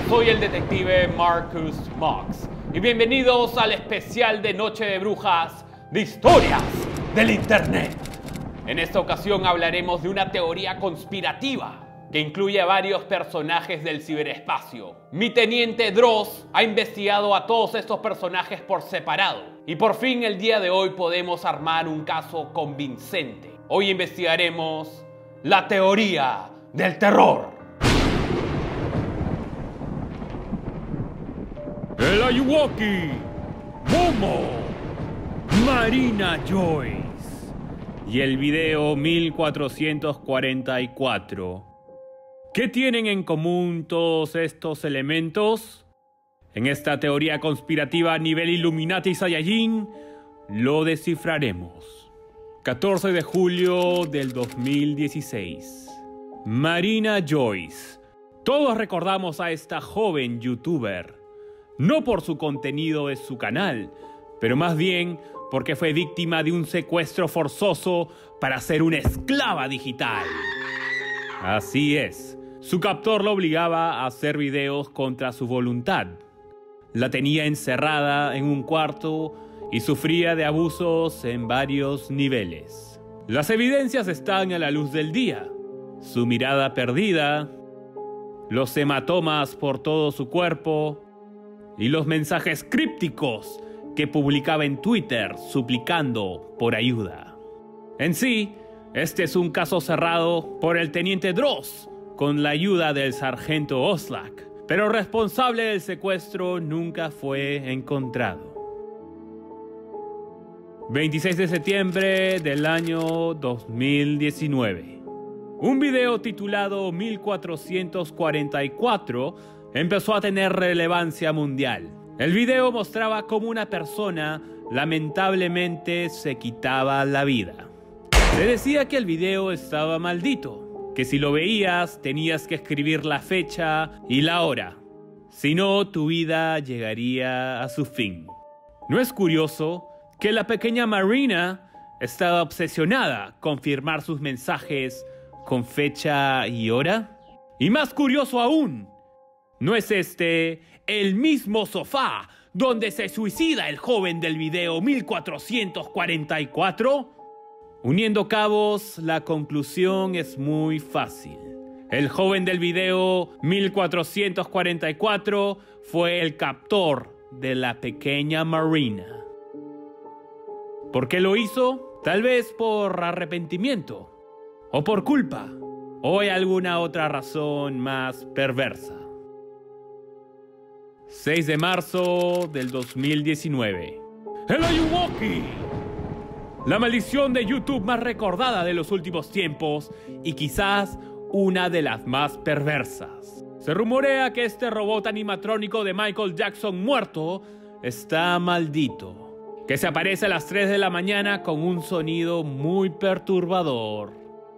soy el detective Marcus Mox y bienvenidos al especial de Noche de Brujas de Historias del Internet. En esta ocasión hablaremos de una teoría conspirativa que incluye a varios personajes del ciberespacio. Mi teniente Dross ha investigado a todos estos personajes por separado y por fin el día de hoy podemos armar un caso convincente. Hoy investigaremos la teoría del terror. El Ayuwoki, Momo, Marina Joyce y el video 1444. ¿Qué tienen en común todos estos elementos? En esta teoría conspirativa a nivel Illuminati Saiyajin lo descifraremos. 14 de julio del 2016. Marina Joyce. Todos recordamos a esta joven youtuber. No por su contenido de su canal, pero más bien porque fue víctima de un secuestro forzoso para ser una esclava digital. Así es, su captor la obligaba a hacer videos contra su voluntad. La tenía encerrada en un cuarto y sufría de abusos en varios niveles. Las evidencias están a la luz del día. Su mirada perdida, los hematomas por todo su cuerpo y los mensajes crípticos que publicaba en Twitter suplicando por ayuda. En sí, este es un caso cerrado por el teniente Dross con la ayuda del sargento Oslak, pero responsable del secuestro nunca fue encontrado. 26 de septiembre del año 2019. Un video titulado 1444 empezó a tener relevancia mundial. El video mostraba cómo una persona lamentablemente se quitaba la vida. Se decía que el video estaba maldito, que si lo veías tenías que escribir la fecha y la hora, si no tu vida llegaría a su fin. ¿No es curioso que la pequeña Marina estaba obsesionada con firmar sus mensajes con fecha y hora? Y más curioso aún, ¿no es este el mismo sofá donde se suicida el joven del video 1444? Uniendo cabos, la conclusión es muy fácil. El joven del video 1444 fue el captor de la pequeña Marina. ¿Por qué lo hizo? Tal vez por arrepentimiento, o por culpa, o hay alguna otra razón más perversa. 6 de marzo del 2019. ¡El Ayuwoki! La maldición de YouTube más recordada de los últimos tiempos y quizás una de las más perversas. Se rumorea que este robot animatrónico de Michael Jackson muerto está maldito, que se aparece a las 3 de la mañana con un sonido muy perturbador.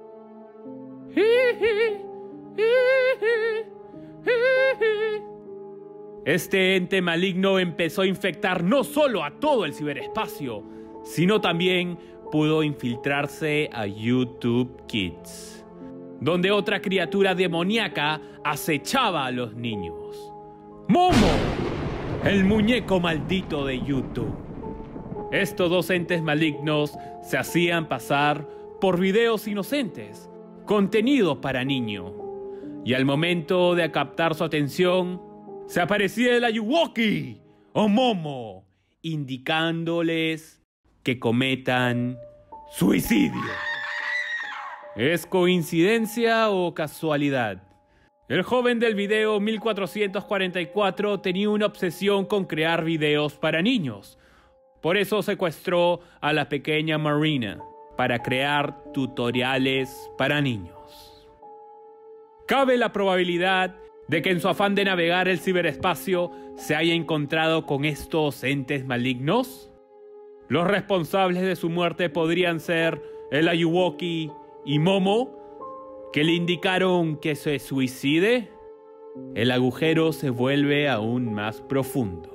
Este ente maligno empezó a infectar no solo a todo el ciberespacio, sino también pudo infiltrarse a YouTube Kids, donde otra criatura demoníaca acechaba a los niños. ¡Momo! El muñeco maldito de YouTube. Estos dos entes malignos se hacían pasar por videos inocentes, contenido para niño, y al momento de captar su atención, se aparecía el Ayuwoki o Momo, indicándoles que cometan suicidio. ¿Es coincidencia o casualidad? El joven del video 1444 tenía una obsesión con crear videos para niños. Por eso secuestró a la pequeña Marina, para crear tutoriales para niños. Cabe la probabilidad de que en su afán de navegar el ciberespacio se haya encontrado con estos entes malignos. Los responsables de su muerte podrían ser el Ayuwoki y Momo, que le indicaron que se suicide. El agujero se vuelve aún más profundo.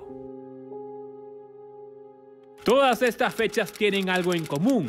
Todas estas fechas tienen algo en común.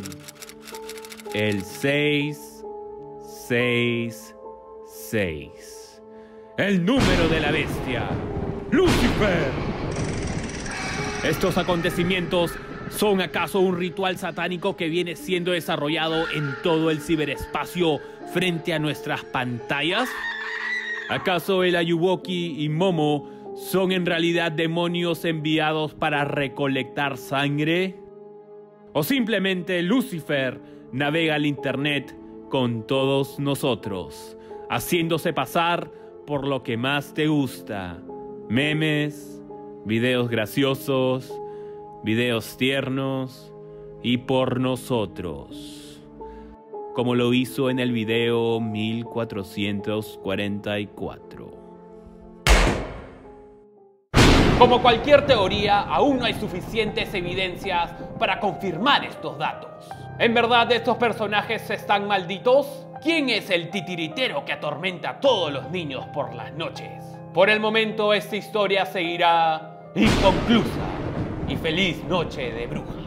El 666. el número de la bestia, Lucifer. ¿Estos acontecimientos son acaso un ritual satánico que viene siendo desarrollado en todo el ciberespacio frente a nuestras pantallas? ¿Acaso el Ayuwoki y Momo son en realidad demonios enviados para recolectar sangre? ¿O simplemente Lucifer navega el internet con todos nosotros, haciéndose pasar por lo que más te gusta? Memes, videos graciosos, videos tiernos y por nosotros. Como lo hizo en el video 1444. Como cualquier teoría, aún no hay suficientes evidencias para confirmar estos datos. ¿En verdad estos personajes están malditos? ¿Quién es el titiritero que atormenta a todos los niños por las noches? Por el momento esta historia seguirá inconclusa. Y feliz noche de brujas.